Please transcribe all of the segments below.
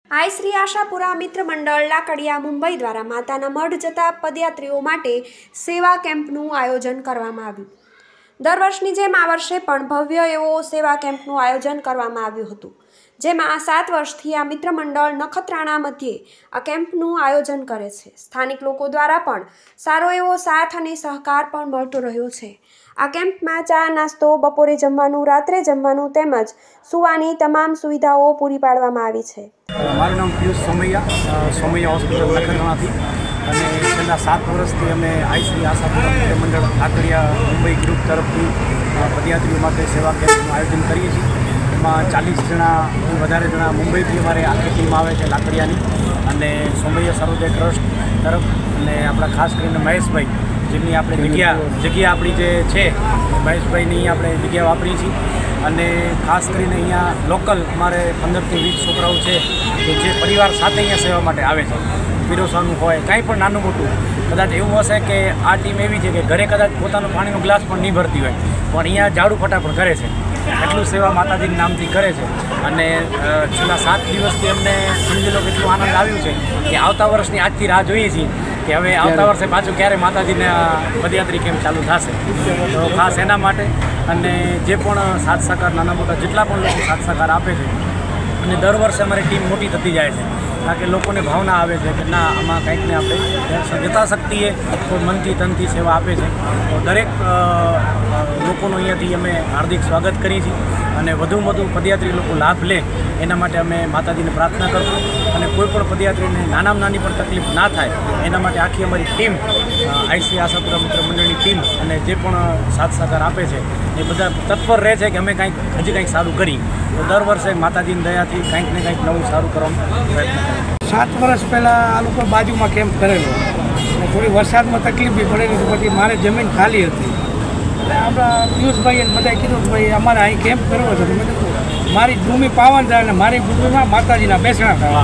આઈ શ્રી આશાપુરા મિત્ર મંડળ લાકડિયા મુંબઈ દ્વારા માતાના મઢ જતા પદયાત્રીઓ માટે સેવા કેમ્પનું આયોજન કરવામાં આવ્યું। દર વર્ષની જેમ આ વર્ષે પણ ભવ્ય એવો સેવા કેમ્પનું આયોજન કરવામાં આવ્યું હતું, જેમાં 7 વર્ષથી આ મિત્ર મંડળ નખત્રાણા મધ્યે આ કેમ્પનું આયોજન કરે છે। સ્થાનિક લોકો દ્વારા પણ સારો એવો સાથ અને સહકાર પણ મળતો રહ્યો છે। આ કેમ્પમાં ચા નાસ્તો, બપોરે જમવાનું, રાત્રે જમવાનું તેમજ સુવાની તમામ સુવિધાઓ પૂરી પાડવામાં આવી છે। મારું નામ પિયુષ સોમૈયા હોસ્પિટલ નખત્રાણાથી અને છેલ્લા 7 વર્ષથી અમે આઈ શ્રી આશાપુરા મિત્ર મંડળ લાકડિયા મુંબઈ ગ્રુપ તરફથી પદયાત્રીઓ માટે સેવા કેમ્પનું આયોજન કરીએ છીએ। એમાં 40 જણાથી વધારે જણા મુંબઈથી અમારે આખી ટીમ આવે છે લાકડિયાની, અને સોમૈયા સર્વોદય ટ્રસ્ટ તરફ અને આપણા ખાસ કરીને મહેશભાઈ, જેમની આપણે જગ્યા આપણી જે છે મહેશભાઈની આપણે જગ્યા વાપરી છીએ। અને ખાસ કરીને અહીંયા લોકલ અમારે 15 થી 20 છોકરાઓ છે કે જે પરિવાર સાથે અહીંયા સેવા માટે આવે છે। પીરોસવાનું હોય કાંઈ પણ નાનું મોટું, કદાચ એવું હશે કે આ ટીમ એવી છે કે ઘરે કદાચ પોતાનો પાણીનો ગ્લાસ પણ નહીં ભરતી હોય, પણ અહીંયા ઝાડુ ફટા પણ કરે છે। એટલું સેવા માતાજીના નામથી કરે છે। અને છેલ્લા 7 દિવસથી અમને સમજી લો કેટલું આનંદ આવ્યું છે કે આવતા વર્ષની આજથી રાહ જોઈએ છીએ કે હવે આવતા વર્ષે પાછું ક્યારે માતાજીના પદયાત્રી કેમ્પ ચાલુ થશે। તો ખાસ એના માટે અને જે પણ સાથ સહકાર નાના મોટા જેટલા પણ લોકો સાથ સહકાર આપે છે, અને દર વર્ષે અમારી ટીમ મોટી થતી જાય છે, કારણ કે લોકોને ભાવના આવે છે કે ના આમાં કંઈકને આપણે યથાશક્તિએ કોઈ મનથી તનથી સેવા આપે છે। તો દરેક લોકોનું અહીંયાથી અમે હાર્દિક સ્વાગત કરીએ છીએ અને વધુમાં વધુ પદયાત્રી લોકો લાભ લે એના માટે અમે માતાજીને પ્રાર્થના કરશું। અને કોઈ પણ પદયાત્રીને નાનામાં નાની પણ તકલીફ ના થાય એના માટે આખી અમારી ટીમ આઈ શ્રી આશાપુરા મિત્ર મંડળની ટીમ અને જે પણ સાથ સહકાર આપે છે એ બધા તત્પર રહે છે કે અમે હજી કંઈક સારું કરી। તો દર વર્ષે માતાજીની દયાથી કંઈક ને કંઈક નવું સારું કરવાનો પ્રયત્ન કરીએ। 7 વર્ષ પહેલાં આ લોકો બાજુમાં કેમ્પ કરેલો, થોડી વરસાદમાં તકલીફ બી પડેલી, તો પછી મારે જમીન ખાલી હતી એટલે આપણા પિયુષભાઈએ બધાએ કીધું કે ભાઈ અમારે અહીં કેમ્પ કરવો છે। તો મેં કીધું મારી ભૂમિ પાવન થાય અને મારી ભૂમિમાં માતાજીના બેસણા થાય।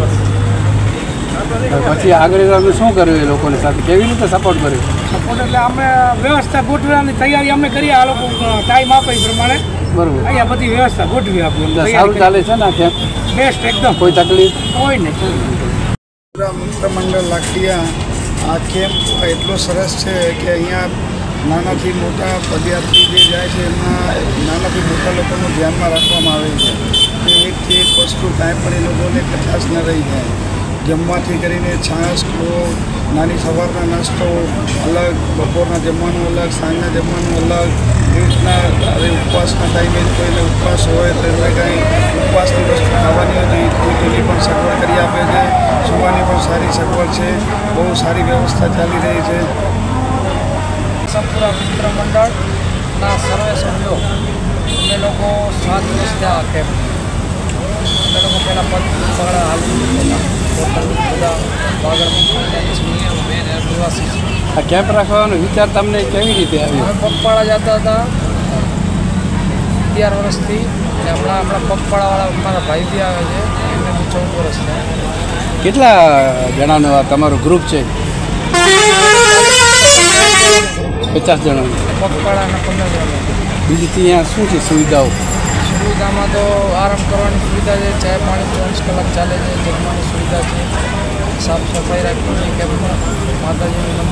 પછી આગળ અમે શું કર્યું એ લોકોની સાથે, કેવી રીતે સપોર્ટ કર્યો? સપોર્ટ એટલે અમે વ્યવસ્થા ગોઠવવાની તૈયારી અમે કરીએ, આ લોકો ટાઈમ આપે એ પ્રમાણે બરાબર અહીંયા બધી વ્યવસ્થા ગોઠવી આપી। સારું ચાલે છે ને આ કેમ્પ? બેસ્ટ એકદમ, કોઈ તકલીફ કોઈ નહીં। મિત્ર મંડળ લાકડિયા આ કેમ્પ એટલો સરસ છે કે અહીંયા નાનાથી મોટા પદયાત્રી જે જાય છે એમાં નાનાથી મોટા લોકોનું ધ્યાનમાં રાખવામાં આવે છે કે એકથી એક વસ્તુ કાંઈ પણ એ લોકોને કચાશ ન રહી જાય। જમવાથી કરીને છાશ, નાની સવારના નાસ્તો અલગ, બપોરના જમવાનું અલગ, સાંજના જમવાનું અલગ, એ રીતના હવે ઉપવાસના ટાઈમે કોઈને ઉપવાસ હોય તો એમને કાંઈ ઉપવાસની વસ્તુ ખાવાની હોય તો એની પણ સગવડ કરી આપે છે। સુવાની પણ સારી સગવડ છે, બહુ સારી વ્યવસ્થા ચાલી રહી છે। આશાપુરા મિત્ર મંડળના સર્વે સભ્યો અમે લોકો 7 વર્ષથી આ કેમ્પ અમે લોકો પહેલાં પગપાળા હાલતા ટોટલ બધા નિવાસી છે। આ કેમ્પ રાખવાનો વિચાર તમને કેવી રીતે આવ્યો? અમે પગપાળા જતા હતા 11 વર્ષથી, અને હમણાં આપણા પગપાળાવાળા મારા ભાઈ બી આવે છે, એમને બી 14 વર્ષ થયા। કેટલા જણાનું આ તમારું ગ્રુપ છે? 50 જણાનું। પગપાળાના 15 જણા। બીજી ત્યાં શું છે સુવિધાઓ? સુવિધામાં તો આરામ કરવાની સુવિધા છે, ચાય પાણી 24 કલાક ચાલે છે, જમવાની સુવિધા છે, સાફ સફાઈ રાખવી છે કેમ્પમાં, માતાજીની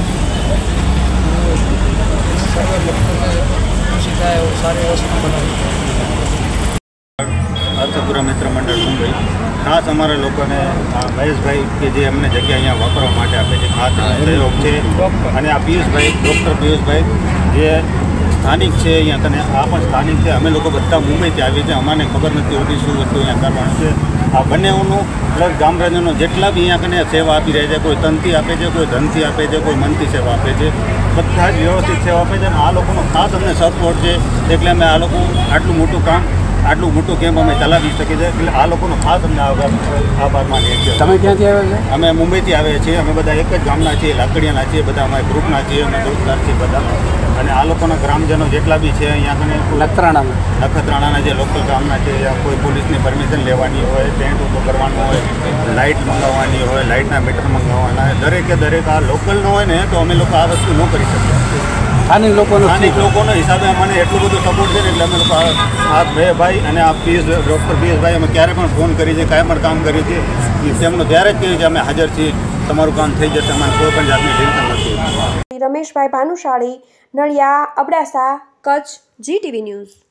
સર્વે લોકોને ખુશી થાય એવું સારી વસ્તુ બનાવી। આશાપુરા મિત્ર મંડળ મુંબઈ ખાસ અમારા લોકોને મહેશભાઈ કે જે અમને જગ્યા અહીંયા વાપરવા માટે આપે છે, ખાસ સહયોગ છે। અને આ પિયુષભાઈ, ડૉક્ટર પિયુષભાઈ જે સ્થાનિક છે અહીંયા કને, આ પણ સ્થાનિક છે। અમે લોકો બધા મુંબઈથી આવીએ છીએ, અમને ખબર નથી હોતી શું વસ્તુ અહીંયા કરવાનું છે। આ બંનેઓનું પ્લસ ગામરાજનો જેટલા બી અહીંયા કને સેવા આપી રહ્યા છે, કોઈ તનથી આપે છે, કોઈ ધનથી આપે છે, કોઈ મનથી સેવા આપે છે, બધા જ વ્યવસ્થિત સેવા આપે છે। અને આ લોકોનો ખાસ અમને સપોર્ટ છે, એટલે અમે આ લોકો આટલું મોટું કેમ્પ અમે ચલાવી શકીએ છીએ। એટલે આ લોકોનો ખાસ અમને આભાર માનીએ છીએ। તમે ક્યાંથી આવ્યા છો? અમે મુંબઈથી આવ્યા છીએ, અમે બધા એક જ ગામના છીએ, લાકડિયાના છીએ, બધા અમારા ગ્રુપના છીએ, અમે દોસ્તાર છીએ બધા। અને આ લોકોના ગ્રામજનો જેટલા બી છે અહીંયા કને નખત્રાણાના જે લોકલ ગામના છે, કોઈ પોલીસની પરમિશન લેવાની હોય, ટેન્ટ ઊભો કરવાનું હોય, લાઇટ મંગાવવાની હોય, લાઇટના મીટર મંગાવવાના હોય, દરેક આ લોકલનો હોય ને તો અમે લોકો આ વસ્તુ ન કરી શકીએ। સ્થાનિક લોકોનો સ્થાનિક લોકોના હિસાબે મને એટલું બધું સપોર્ટ છે ને એટલે અમે લોકો આ બે ભાઈ અને આ ડૉક્ટર પિયુષભાઈ અમે ક્યારે પણ ફોન કરી છે, કાંઈ પણ કામ કર્યું છે, તેમનું ત્યારે જ કહ્યું છે અમે હાજર છીએ, તમારું કામ થઈ જશે, અમારે કોઈ પણ જાતની ટેન્શન નથી. Rameshbhai Bhanushali, Naliya, Abdasa, Kutch, GTV news.